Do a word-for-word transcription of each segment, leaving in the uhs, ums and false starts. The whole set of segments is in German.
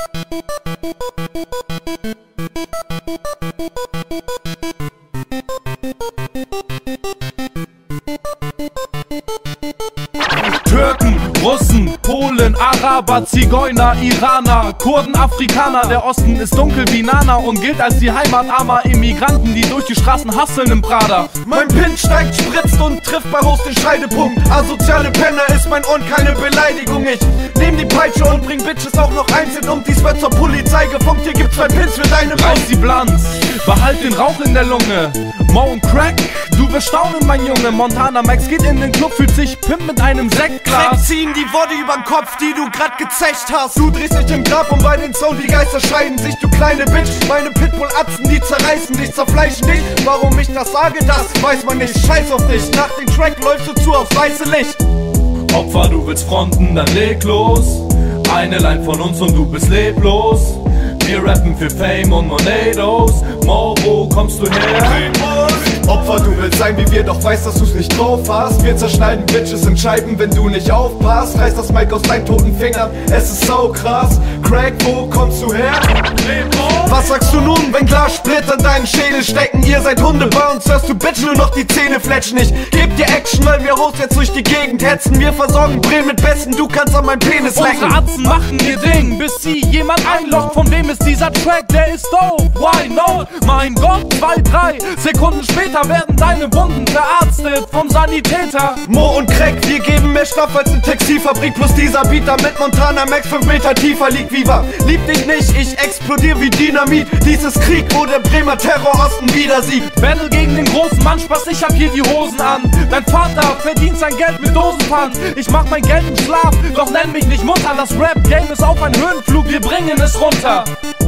Türken, Russen, Polen, Araber, Zigeuner, Iraner, Kurden, Afrikaner. Der Osten ist dunkel wie Nana und gilt als die Heimat armer Immigranten, die durch die Straßen hasseln im Prada. Mein Pin steigt, spritzt und trifft bei Host den Scheidepunkt. Asoziale Penner ist mein Ort, keine Beleidigung. Ich nehm die Peitsche und bring Bitches auch noch einzeln um. Dies wird zur Polizei gefunkt, hier gibt's zwei Pins für deine Mund. Reiß die Blanz, behalt den Rauch in der Lunge. Mo und Crack, du wirst staunen, mein Junge. Montana Max geht in den Club, fühlt sich Pimp mit einem Sektglas. Crack ziehen die Worte übern Kopf, die du grad gezecht hast. Du drehst dich im Grab und bei den Sound die Geister scheiden sich, du kleine Bitch. Meine Pitbull-Atzen, die zerreißen dich, zerfleischen dich. Warum ich das sage, das weiß man nicht. Scheiß auf dich, nach dem Track läufst du zu aufs weiße Licht. Opfer, du willst fronten, dann leg los. Eine Line von uns und du bist leblos. Wir rappen für Fame und Monados. Mo, wo kommst du her? Opfer, du willst sein wie wir, doch weißt, dass du's nicht drauf hast. Wir zerschneiden Bitches in Scheiben, wenn du nicht aufpasst. Reiß das Mic aus deinen toten Fingern, es ist so krass. Crack, wo kommst du her? Was sagst du nun, wenn Glassplitter in deinen Schädel stecken? Ihr seid Hunde, bei uns hörst du Bitch nur noch die Zähne fletschen. Ich geb dir Action, weil wir Host jetzt durch die Gegend hetzen. Wir versorgen Bremen mit Besten, du kannst an meinem Penis lecken. Unsere Atzen machen ihr Ding, bis sie jemand einloggt. Von wem ist dieser Track, der ist dope? Why not? Mein Gott, zwei, drei Sekunden später werden deine Wunden verarztet vom Sanitäter. Mo und Crack, wir geben mehr Stoff als eine Textilfabrik. Plus dieser Beat, damit Montana Max fünf Meter tiefer liegt. Viva, lieb dich nicht, ich explodier wie Dynamit. Dies ist Krieg, wo der Bremer Terror Osten wieder siegt. Battle gegen den großen Mann, Spaß, ich hab hier die Hosen an. Dein Vater verdient sein Geld mit Dosenpfand. Ich mach mein Geld im Schlaf, doch nenn mich nicht Mutter. Das Rap-Game ist auf einen Höhenflug, wir bringen es runter.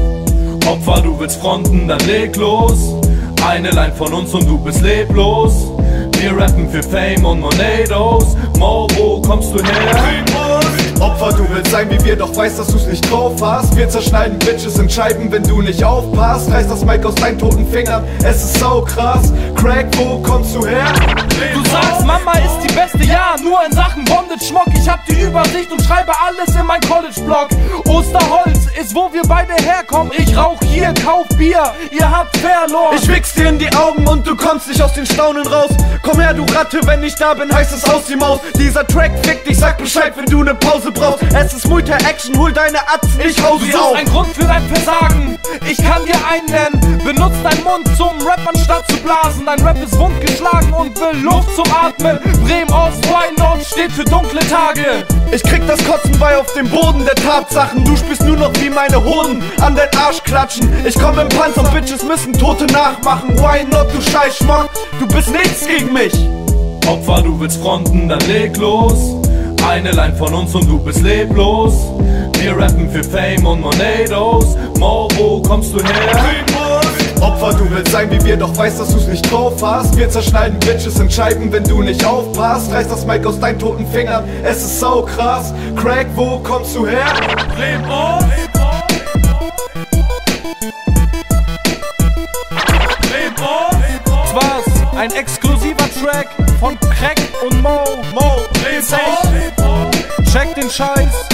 Opfer, du willst fronten, dann leg los. Eine Line von uns und du bist leblos. Wir rappen für Fame und Monados. Mo, wo kommst du her? Opfer, du willst sein wie wir, doch weißt, dass du's nicht drauf hast. Wir zerschneiden Bitches in Scheiben, wenn du nicht aufpasst. Reiß das Mic aus deinen toten Fingern, es ist so krass. Crack, wo kommst du her? Du sagst, Mama ist die beste, ja, nur in Sachen Bondage Schmock. Ich hab die Übersicht und schreibe alles in mein College-Blog. Osterholz ist, wo wir beide herkommen. Ich rauch hier, kauf Bier, ihr habt verloren. Ich wichs dir in die Augen und du kommst nicht aus den Staunen raus. Komm her, du Ratte, wenn ich da bin, heißt es aus die Maus. Dieser Track fickt dich, sag Bescheid, wenn du ne Pause brauchst. Es ist Mutter Action, hol deine Atzen, ich hau sie auf. Du suchst ein Grund für dein Versagen, ich kann dir einen nennen. Benutzt deinen Mund zum Rap anstatt zu blasen. Dein Rap ist wundgeschlagen und will Luft zum Atmen. Bremen Ost, Why Not steht für dunkle Tage. Ich krieg das Kotzen bei auf dem Boden der Tatsachen. Du spielst nur noch wie meine Hoden, an dein Arsch klatschen. Ich komm im Panzer, Bitches müssen Tote nachmachen. Why not, du scheiß Schmock, du bist nichts gegen mich. Opfer, du willst fronten, dann leg los. Eine Line von uns und du bist leblos. Wir rappen für Fame und Monados. Mo, wo kommst du her? Opfer, du willst sein wie wir, doch weißt, dass du's nicht drauf hast. Wir zerschneiden Bitches in Scheiben, wenn du nicht aufpasst. Reiß das Mic aus deinen toten Fingern, es ist so krass. Crack, wo kommst du her? Leblos. Das war's, ein exklusiver Track von Crack und Mo. Mo, Check den Scheiß.